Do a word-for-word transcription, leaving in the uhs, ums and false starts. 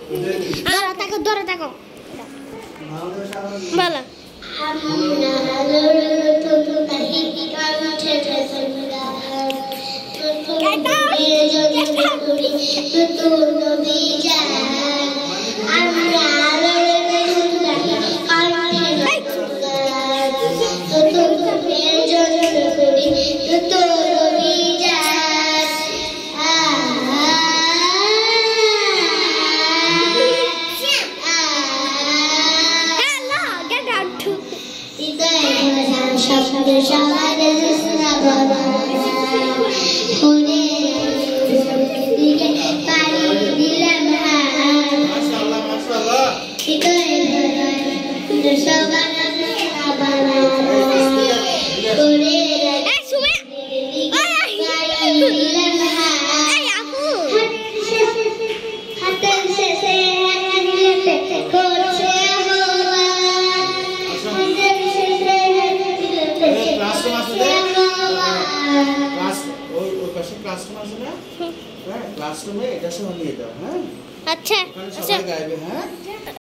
ধরো তাকো ধরো তাকো বলো क्लासरूम में এটা সহ নিয়ে যাও হ্যাঁ আচ্ছা সবাই গাইবে হ্যাঁ।